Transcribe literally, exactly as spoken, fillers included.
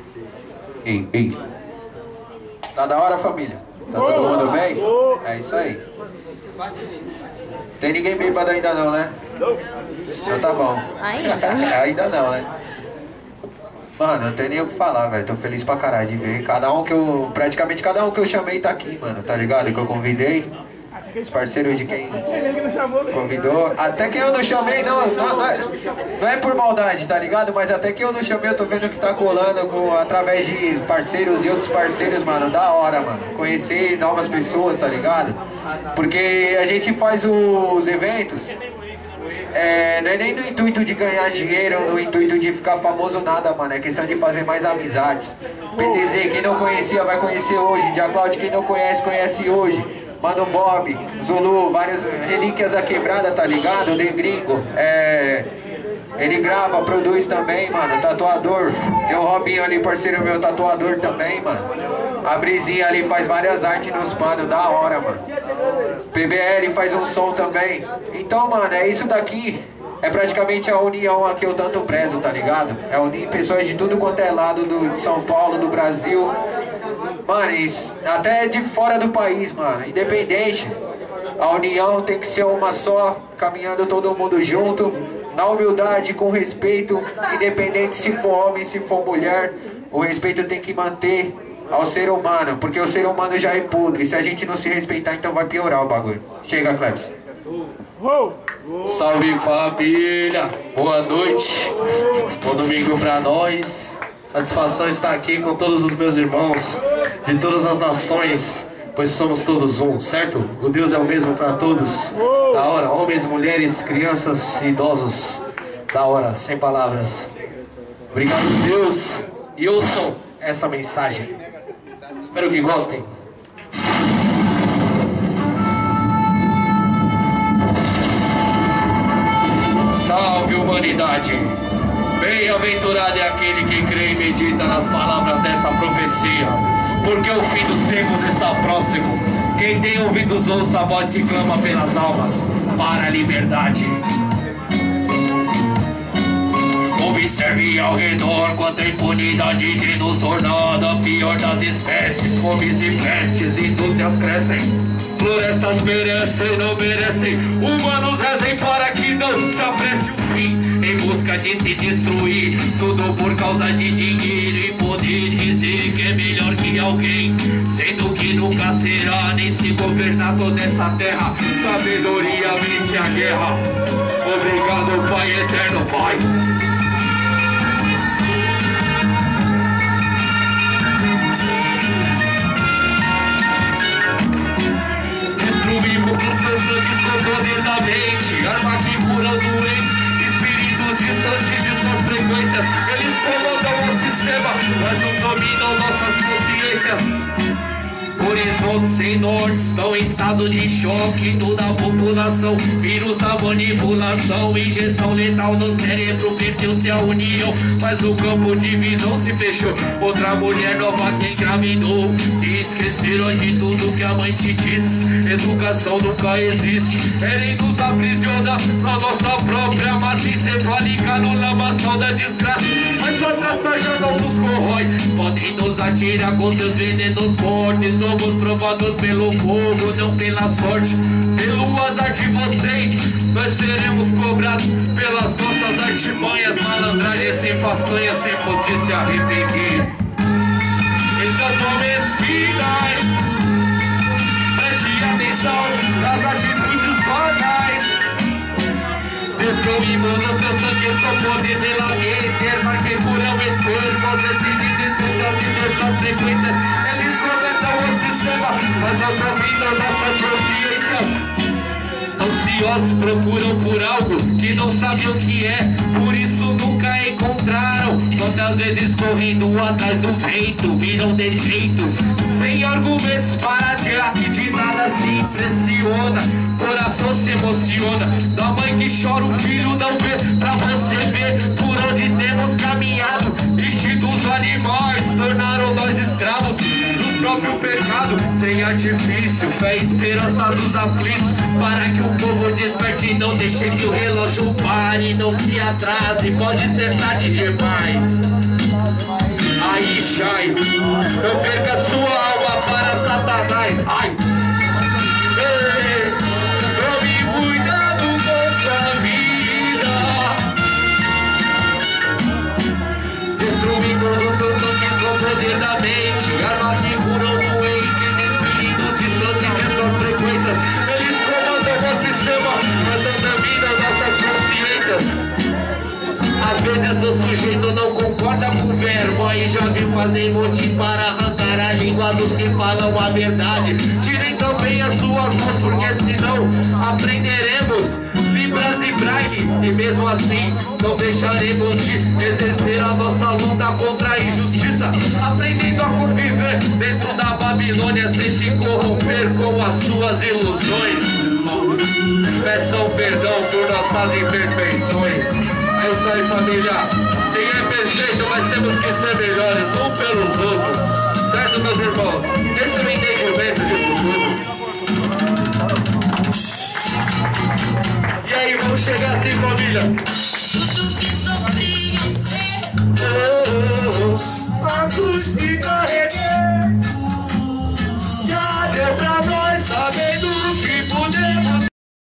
Ei, ei. Tá da hora, família? Tá todo mundo bem? É isso aí. Tem ninguém bêbado ainda não, né? Então tá bom. Ainda? Ainda não, né? Mano, não tem nem o que falar, velho. Tô feliz pra caralho de ver. Cada um que eu... Praticamente cada um que eu chamei tá aqui, mano. Tá ligado? Que eu convidei. Os parceiros de quem convidou. Até que eu não chamei, não. Não, não, é, não é por maldade, tá ligado? Mas até que eu não chamei, eu tô vendo que tá colando com, através de parceiros e outros parceiros, mano. Da hora, mano. Conhecer novas pessoas, tá ligado? Porque a gente faz os eventos... É, não é nem no intuito de ganhar dinheiro, no intuito de ficar famoso, nada, mano. É questão de fazer mais amizades. P T Z, quem não conhecia vai conhecer hoje. Dia Cláudio, quem não conhece, conhece hoje. Mano Bob, Zulu, várias relíquias da quebrada, tá ligado? O The Gringo, é... Ele grava, produz também, mano. Tatuador. Tem o Robinho ali, parceiro meu, tatuador também, mano. A Brizinha ali faz várias artes nos panos, da hora, mano. P B L faz um som também. Então, mano, é isso daqui. É praticamente a união a que eu tanto prezo, tá ligado? É unir pessoas de tudo quanto é lado do, de São Paulo, do Brasil. Mano, isso, até de fora do país, mano. Independente. A união tem que ser uma só, caminhando todo mundo junto. Na humildade, com respeito. Independente se for homem, se for mulher. O respeito tem que manter ao ser humano, porque o ser humano já é podre. Se a gente não se respeitar, então vai piorar o bagulho. Chega, Cleps. Salve, família, boa noite, bom domingo pra nós. Satisfação estar aqui com todos os meus irmãos de todas as nações, pois somos todos um, certo? O Deus é o mesmo para todos. Da hora, homens, mulheres, crianças e idosos. Da hora, sem palavras. Obrigado, Deus, e ouçam essa mensagem. Espero que gostem. Salve, humanidade! Bem-aventurado é aquele que crê e medita nas palavras dessa profecia, porque o fim dos tempos está próximo. Quem tem ouvidos ouça a voz que clama pelas almas para a liberdade. Observe ao redor quanta impunidade de nos tornar a pior das espécies. Fomes e pestes, indústrias crescem, florestas merecem, não merecem. Humanos rezem para que não se apresse o fim, em busca de se destruir, tudo por causa de dinheiro e poder dizer que é melhor que alguém, sendo que nunca será, nem se governar toda essa terra. Sabedoria vence a guerra. Obrigado, Pai eterno, Pai. Arma que cura doentes, espíritos distantes de suas frequências. Eles comandam o sistema, mas não dominam nossas consciências. Horizontes sem norte estão em estado de choque. Toda a população, vírus da manipulação. Injeção letal no cérebro, perdeu-se a união, mas o campo de visão se fechou. Outra mulher nova que engravidou. Se esqueceram de tudo que a mãe te disse. Educação nunca existe, querem nos aprisionar na nossa própria massa encefálica, no lamaçal da desgraça. Mas sua taça já não nos corrói, podem nos atirar com seus venenos fortes. Somos provados pelo fogo, não pela sorte. Pelo azar de vocês, nós seremos cobrados pelas nossas artimanhas, malandragens sem façanhas, tempos de se arrepender. Esses são momentos finais, preste atenção nas atitudes banais. Destruímos os seus tanques com poder de la eterna, que curam eterno, poder de todas diversas frequências. Eles comentam o sistema, mas não dominam nossas consciências. Ansiosos procuram por algo que não sabem o que é, por isso nunca encontraram. Quantas vezes correndo atrás do vento, viram defeitos sem argumentos para tirar, que de nada se impressiona. Coração se emociona da mãe que chora, o filho não vê, pra você ver por onde temos caminhado. Instintos animais tornaram nós escravos do próprio pecado. Sem artifício, fé e esperança dos aflitos, para que o povo desperte e não deixe que o relógio pare. Não se atrase, pode ser tarde demais. aí, Shai. Não perca sua alma para Satanás. Ai. Ei, tome cuidado com sua vida. Destruindo os santos com o poder da mente. Arma que curou doentes, espíritos distantes de suas frequências. Eles comandam o sistema, mas não dominam nossas consciências. Às vezes o sujeito não concorda com o verbo, aí já viu fazer motim para arrancar a língua dos que falam a verdade. Tirem também as suas mãos, porque senão aprenderemos Libras e Braille, e mesmo assim não deixaremos de exercer a nossa luta contra a injustiça, aprendendo a conviver dentro da Babilônia sem se corromper com as suas ilusões. Peçam perdão por nossas imperfeições. É isso aí, família. Ninguém é perfeito, mas temos que ser melhores um pelos outros. Certo, meus irmãos? Esse é o entendimento disso tudo. E aí, vamos chegar assim, família. Tudo que sofri eu sei. Oh, oh, oh. Acústica.